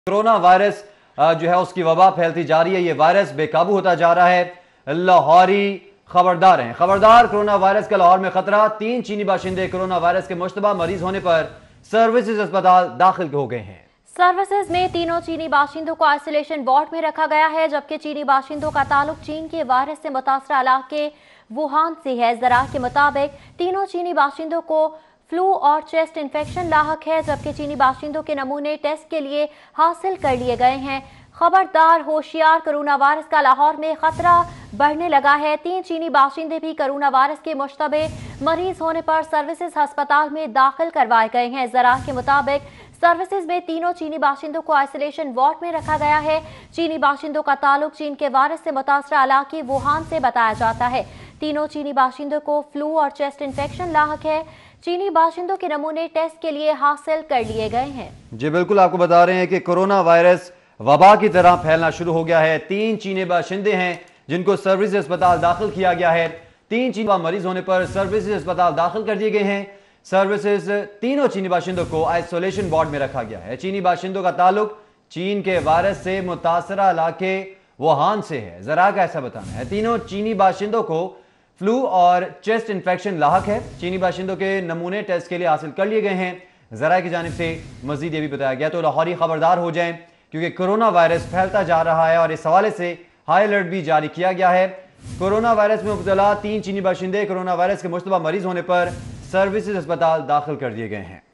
Corona virus जो है उसकी वबा फैलती जा रही है। ये वायरस बेकाबू होता जा रहा है। लाहौरी खबरदार हैं, खबरदार, कोरोना वायरस का लाहौर में खतरा। 3 चीनी बाशिंदे कोरोना वायरस के मुश्तबा मरीज होने पर सर्विसेज अस्पताल दाखिल हो गए हैं। सर्विसेज में तीनों चीनी बाशिंदों को आइसोलेशन वार्ड में रखा गया है, जबकि चीनी बाशिंदों का ताल्लुक चीन के वायरस से मुतासरा इलाके वुहान से है। जरा के मुताबिक तीनों चीनी बाशिंदों को फ्लू और चेस्ट इन्फेक्शन लाहक है, जबकि चीनी बाशिंदों के नमूने टेस्ट के लिए हासिल कर लिए गए हैं। खबरदार, होशियार, कोरोना वायरस का लाहौर में खतरा बढ़ने लगा है। 3 चीनी बाशिंदे भी कोरोना वायरस के मुश्तबे मरीज होने पर सर्विसेज अस्पताल में दाखिल करवाए गए हैं। जरा के मुताबिक सर्विसेज में तीनों चीनी बाशिंदों को आइसोलेशन वार्ड में रखा गया है। चीनी बाशिंदों का ताल्लुक चीन के वायरस से मुतासरा इलाके वुहान से बताया जाता है। तीनों चीनी बाशिंदों को फ्लू और चेस्ट इन्फेक्शन लाहक है। चीनी बाशिंदों के नमूने टेस्ट के लिए हासिल कर लिए गए हैं। जी बिल्कुल, आपको बता रहे हैं कि कोरोना वायरस वबा की तरह फैलना शुरू हो गया है। 3 चीनी बाशिंदे हैं जिनको सर्विस अस्पताल दाखिल किया गया है। 3 चीनी मरीज होने पर सर्विस अस्पताल दाखिल कर दिए गए हैं। सर्विसेज तीनों चीनी बाशिंदों को आइसोलेशन वार्ड में रखा गया है। चीनी बाशिंदों का ताल्लुक चीन के वायरस से मुतासरा इलाके वुहान से है। जरा का ऐसा बताना है, तीनों चीनी बाशिंदों को फ्लू और चेस्ट इन्फेक्शन लाहक है। चीनी बाशिंदों के नमूने टेस्ट के लिए हासिल कर लिए गए हैं। जरा की जानिब से मजीद ये भी बताया गया। तो लाहौरी खबरदार हो जाएं, क्योंकि कोरोना वायरस फैलता जा रहा है और इस हवाले से हाई अलर्ट भी जारी किया गया है। कोरोना वायरस में मुब्तला 3 चीनी बाशिंदे कोरोना वायरस के मुश्तबा मरीज होने पर सर्विसेज अस्पताल दाखिल कर दिए गए हैं।